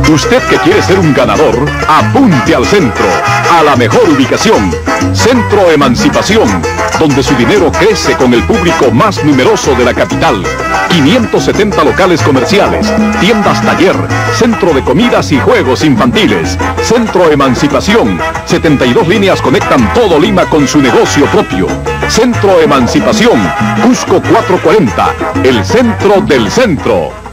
Usted que quiere ser un ganador, apunte al centro, a la mejor ubicación. Centro Emancipación, donde su dinero crece con el público más numeroso de la capital. 570 locales comerciales, tiendas taller, centro de comidas y juegos infantiles. Centro Emancipación, 72 líneas conectan todo Lima con su negocio propio. Centro Emancipación, Cusco 440, el centro del centro.